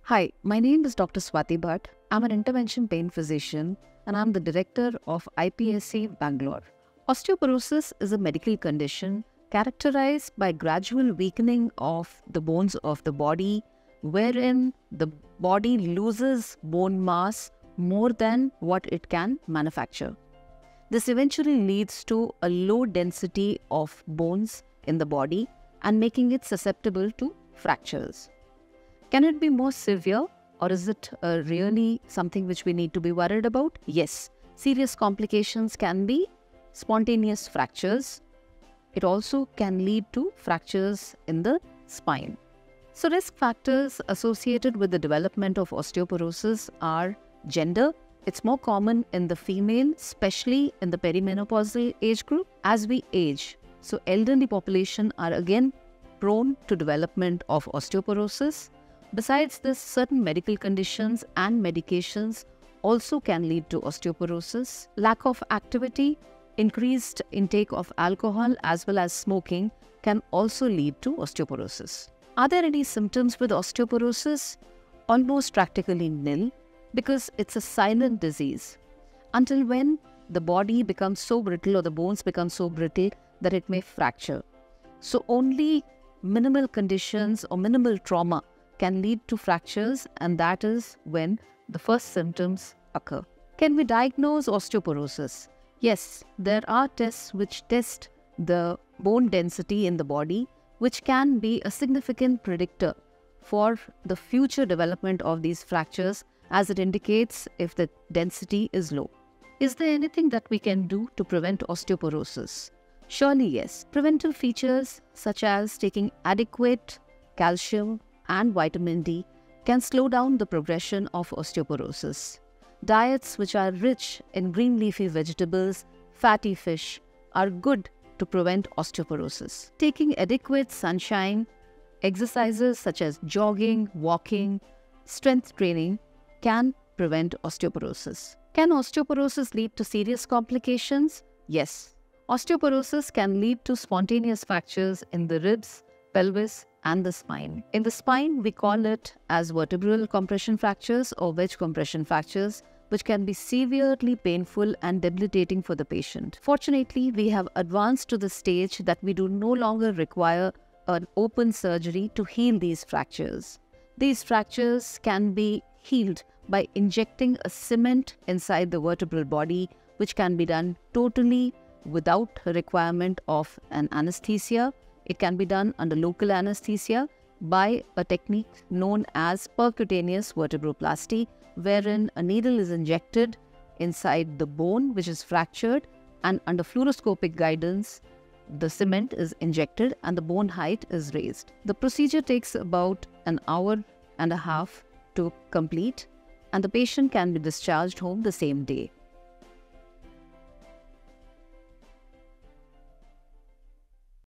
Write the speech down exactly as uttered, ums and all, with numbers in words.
Hi, my name is Doctor Swati Bhat. I'm an intervention pain physician and I'm the director of I P S C Bangalore. Osteoporosis is a medical condition characterized by gradual weakening of the bones of the body, wherein the body loses bone mass more than what it can manufacture. This eventually leads to a low density of bones in the body and making it susceptible to fractures. Can it be more severe, or is it uh, really something which we need to be worried about? Yes, serious complications can be spontaneous fractures. It also can lead to fractures in the spine. So risk factors associated with the development of osteoporosis are gender. It's more common in the female, especially in the perimenopausal age group. As we age, so elderly population are again prone to development of osteoporosis. Besides this, certain medical conditions and medications also can lead to osteoporosis. Lack of activity, increased intake of alcohol as well as smoking can also lead to osteoporosis. Are there any symptoms with osteoporosis? Almost practically nil, because it's a silent disease. Until when the body becomes so brittle or the bones become so brittle that it may fracture. So only minimal conditions or minimal trauma can lead to fractures, and that is when the first symptoms occur. Can we diagnose osteoporosis? Yes, there are tests which test the bone density in the body, which can be a significant predictor for the future development of these fractures, as it indicates if the density is low. Is there anything that we can do to prevent osteoporosis? Surely yes. Preventive features such as taking adequate calcium and vitamin D can slow down the progression of osteoporosis. Diets which are rich in green leafy vegetables, fatty fish are good to prevent osteoporosis. Taking adequate sunshine, exercises such as jogging, walking, strength training can prevent osteoporosis. Can osteoporosis lead to serious complications? Yes. Osteoporosis can lead to spontaneous fractures in the ribs, pelvis, and the spine. In the spine, we call it as vertebral compression fractures or wedge compression fractures, which can be severely painful and debilitating for the patient. Fortunately, we have advanced to the stage that we do no longer require an open surgery to heal these fractures. These fractures can be healed by injecting a cement inside the vertebral body, which can be done totally without requirement of an anesthesia. It can be done under local anesthesia by a technique known as percutaneous vertebroplasty, wherein a needle is injected inside the bone which is fractured, and under fluoroscopic guidance, the cement is injected and the bone height is raised. The procedure takes about an hour and a half to complete, and the patient can be discharged home the same day.